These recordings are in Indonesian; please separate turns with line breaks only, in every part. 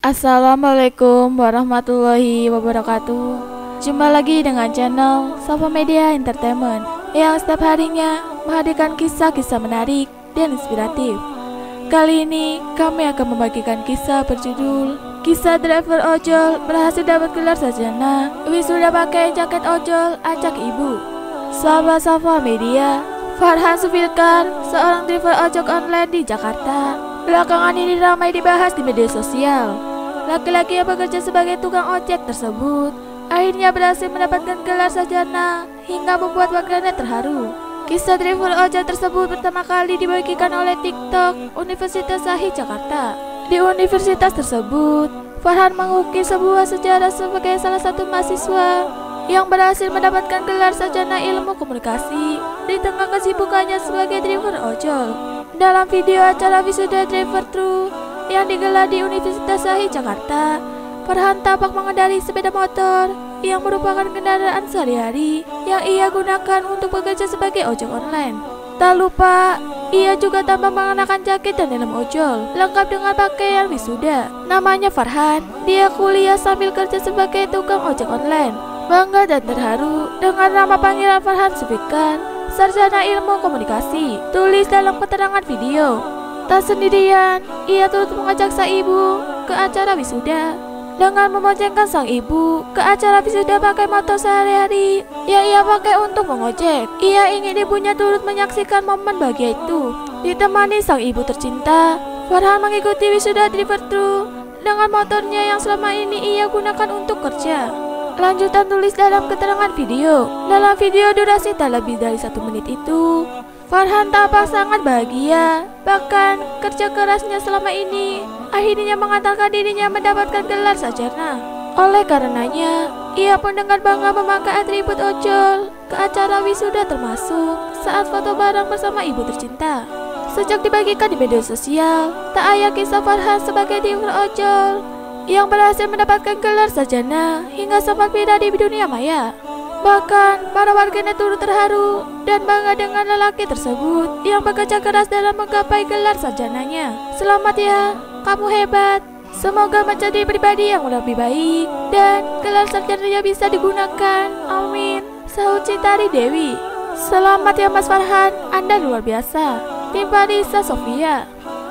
Assalamualaikum warahmatullahi wabarakatuh. Jumpa lagi dengan channel Safa Media Entertainment yang setiap harinya menghadirkan kisah-kisah menarik dan inspiratif. Kali ini kami akan membagikan kisah berjudul Kisah Driver Ojol Berhasil Dapat Gelar Sarjana Wisuda Pakai Jaket Ojol Acak Ibu. Sahabat Safa Media, Farhan Sufilkar, seorang driver ojek online di Jakarta, belakangan ini ramai dibahas di media sosial. Laki-laki yang bekerja sebagai tukang ojek tersebut akhirnya berhasil mendapatkan gelar sarjana hingga membuat warganet terharu. Kisah driver ojek tersebut pertama kali dibagikan oleh TikTok Universitas Sahid Jakarta. Di universitas tersebut, Farhan mengukir sebuah sejarah sebagai salah satu mahasiswa yang berhasil mendapatkan gelar sarjana ilmu komunikasi di tengah kesibukannya sebagai driver ojol. Dalam video acara wisuda driver true yang digelar di Universitas Sahid Jakarta, Farhan tampak mengendarai sepeda motor yang merupakan kendaraan sehari-hari yang ia gunakan untuk bekerja sebagai ojek online. Tak lupa, ia juga tampak mengenakan jaket dan helm ojol, lengkap dengan pakaian wisuda. Namanya Farhan, dia kuliah sambil kerja sebagai tukang ojek online. Bangga dan terharu dengan nama panggilan Farhan Sufilkar, sarjana ilmu komunikasi, tulis dalam keterangan video. Tak sendirian, ia turut mengajak sang ibu ke acara wisuda dengan memboncengkan sang ibu ke acara wisuda pakai motor sehari-hari yang ia pakai untuk mengojek. Ia ingin ibunya turut menyaksikan momen bahagia itu. Ditemani sang ibu tercinta, Farhan mengikuti wisuda driver true dengan motornya yang selama ini ia gunakan untuk kerja. Lanjutan tulis dalam keterangan video. Dalam video durasi tak lebih dari 1 menit itu, Farhan tampak sangat bahagia. Bahkan kerja kerasnya selama ini akhirnya mengantarkan dirinya mendapatkan gelar sarjana. Oleh karenanya, ia pun dengan bangga memakai atribut ojol ke acara wisuda, termasuk saat foto bareng bersama ibu tercinta. Sejak dibagikan di media sosial, tak ayal kisah Farhan sebagai driver ojol yang berhasil mendapatkan gelar sarjana hingga sempat viral di dunia maya. Bahkan para warganet turut terharu dan bangga dengan lelaki tersebut yang bekerja keras dalam menggapai gelar sarjananya. Selamat ya, kamu hebat. Semoga menjadi pribadi yang lebih baik dan gelar sarjananya bisa digunakan. Amin. Sahut Citari Dewi. Selamat ya Mas Farhan, Anda luar biasa. Tim Parisa Sofia.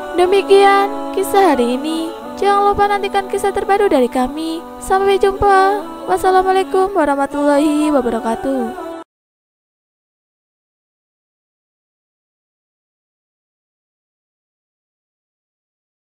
Demikian kisah hari ini. Jangan lupa nantikan kisah terbaru dari kami. Sampai jumpa. Wassalamualaikum warahmatullahi wabarakatuh.